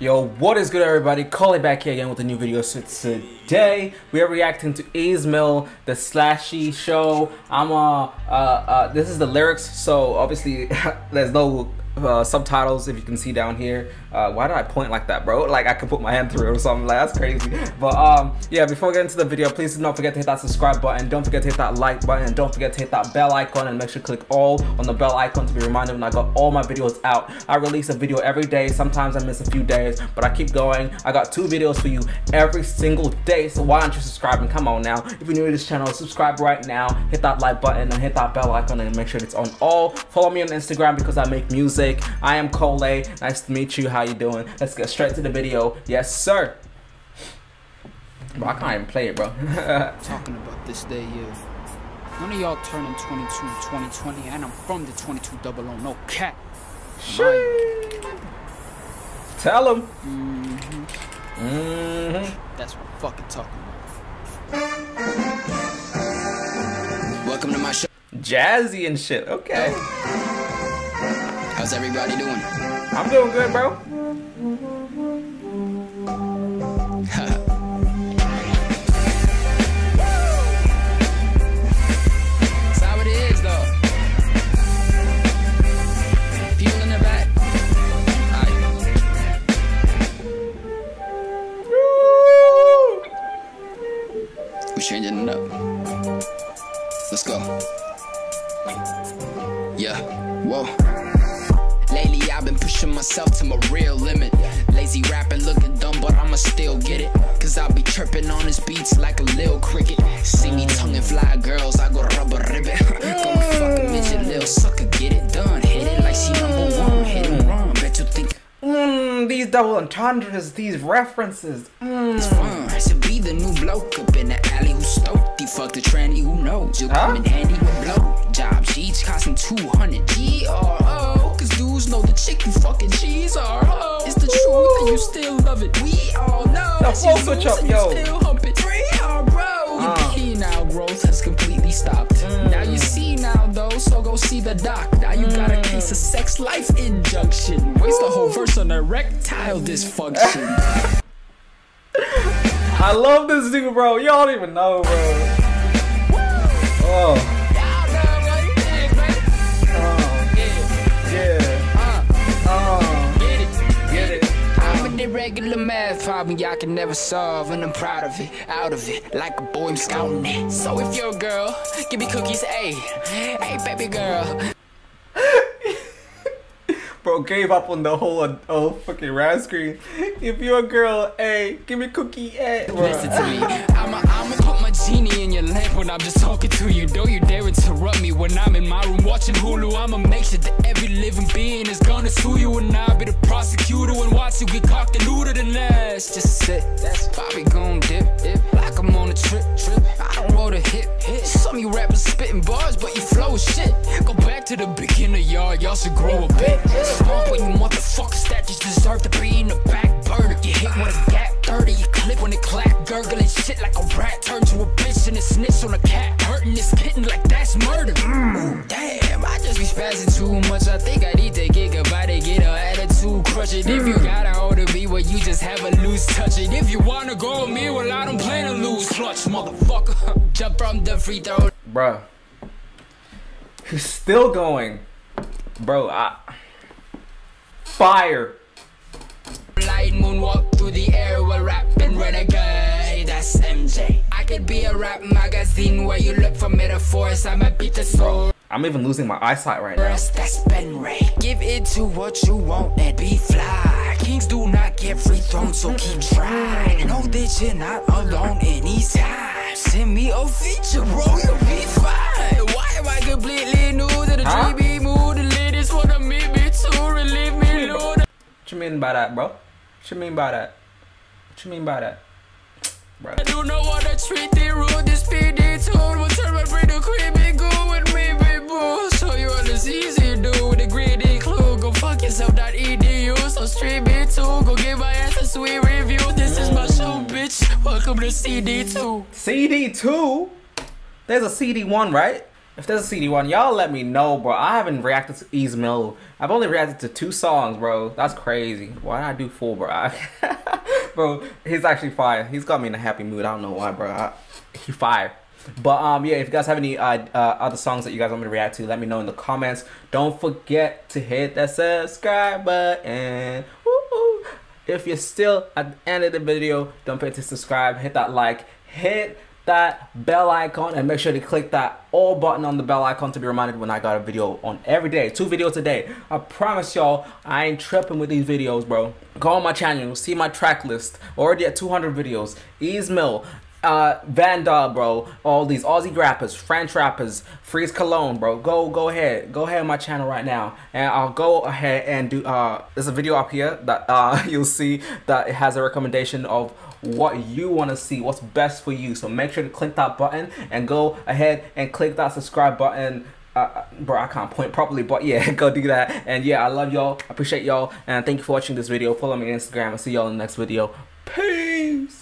Yo, what is good, everybody? Kole back here again with a new video. So today we are reacting to Ismail, the Slashy show. This is the lyrics, so obviously there's no subtitles, if you can see down here. Why did I point like that, bro? Like I could put my hand through it or something. Like that's crazy. But yeah, before we get into the video, please do not forget to hit that subscribe button. Don't forget to hit that like button, and don't forget to hit that bell icon, and make sure to click all on the bell icon to be reminded when I got all my videos out. I release a video every day. Sometimes I miss a few days, but I keep going. I got 2 videos for you every single day, so why aren't you subscribing? Come on now. If you're new to this channel, subscribe right now, hit that like button and hit that bell icon, and make sure it's on all. Follow me on Instagram because I make music. I am Kole. Nice to meet you. How you doing? Let's get straight to the video. Yes, sir. Bro, I can't even play it, bro. Talking about this day here. None of y'all turning 22 2020, and I'm from the 2200. No cap. Tell him. That's what I'm fucking talking about. Welcome to my show. Jazzy and shit. Okay. How's everybody doing? I'm doing good, bro. That's how it is, though. People in the back. We're changing it up. Let's go. Yeah. Whoa. Lately I've been pushing myself to my real limit. Lazy rapping looking dumb, but I'ma still get it. Cause I'll be chirping on his beats like a lil cricket. See me tongue and fly girls, I go rubber ribbon. Go fuck a midget, lil sucker, get it done. Hit it like she #1, hit and run. Bet you think These double entendres, these references. it's fun. I should be the new bloke up in the alley who stoked. He fucked the tranny, who knows? You'll come in handy with blow jobs. Each costing 200 GRO. Cause dudes know the chick you fucking cheese are. It's the truth and you still love it. We all know that you switch lose up, and yo. you still hump it. 3R, bro. Your penile growth has completely stopped. Now you see now though, so go see the doc. Now you got a case of sex life injunction. Waste the whole verse on erectile dysfunction. I love this dude, bro. Y'all don't even know, bro. Oh. Regular math problem y'all can never solve, and I'm proud of it, out of it, like a boy I'm scouting it. So if you're a girl, give me cookies, hey baby girl. Bro gave up on the whole fucking rap screen. If you're a girl, hey, give me cookie, hey. Listen to me, I'ma put my genie in your lamp when I'm just talking to you. Don't you dare interrupt me when I'm in my room watching Hulu. I'ma make sure that every living being is gonna sue you, and I'll be the prosecutor and watch you get cocked and looted and ass. Just sit, that's Bobby gon' dip, like I'm on a trip. I don't roll the hip. Some of you rappers spitting bars, but you flow is shit. Go back to the beginner, y'all should grow a bit. Swamp when you motherfuckers that just deserve to be in the back burner. You hit with a gap 30, you clip when it clap, gurgling shit like a rat. Turn to a bitch and it snitch on a cat, hurting this kitten like that's murder. Ooh, damn, I just be spazzing too much. I think I need to get about it, get her attitude, crush it. If you got a hold of me, well you just have a loose touch it. If you wanna go with me, well I don't plan to lose clutch, motherfucker. Jump from the free throw. Bruh. He's still going. Bro, fire. Light moonwalk through the air while rapping renegade. That's MJ. I could be a rap magazine where you look for metaphors. I might beat the soul. I'm even losing my eyesight right now. That's Ben Ray. Give it to what you want and be fly. Kings do not get free thrown, so keep trying. Know that you're not alone anytime. Send me a feature, bro, you'll be fine. Why am I completely new to the 3B mood? The ladies wanna meet me too, relieve me, Lord. What you mean by that, bro? What you mean by that? What you mean by that? Bro. I do not wanna treat the rude, this PD tone will turn my brain to creepy, go with me, baby boo. So you want this easy, do with a greedy clue. Go fuck yourself.edu, so stream me too. Go give my ass a sweet review. This is my show, bitch. Welcome to CD2. CD2? There's a CD1, right? If there's a CD one, y'all let me know, bro. I haven't reacted to Easemill. I've only reacted to 2 songs, bro. That's crazy. Why did I do 4, bro? Bro, he's actually fire. He's got me in a happy mood. I don't know why, bro. He fire. But yeah, if you guys have any other songs that you guys want me to react to, let me know in the comments. Don't forget to hit that subscribe button. Woo-hoo. If you're still at the end of the video, don't forget to subscribe, hit that like, hit that bell icon, and make sure to click that all button on the bell icon to be reminded when I got a video on every day. 2 videos a day. I promise y'all, I ain't tripping with these videos, bro. Go on my channel, see my track list. Already at 200 videos. Easemill, Van Dahl, bro, all these Aussie rappers, French rappers, Freeze Cologne, bro. Go ahead on my channel right now, and I'll go ahead and do there's a video up here that you'll see that it has a recommendation of what you want to see, what's best for you. So make sure to click that button and go ahead and click that subscribe button. Bro, I can't point properly, but yeah, go do that. And yeah, I love y'all, I appreciate y'all, and thank you for watching this video. Follow me on Instagram. I'll see y'all in the next video. Peace.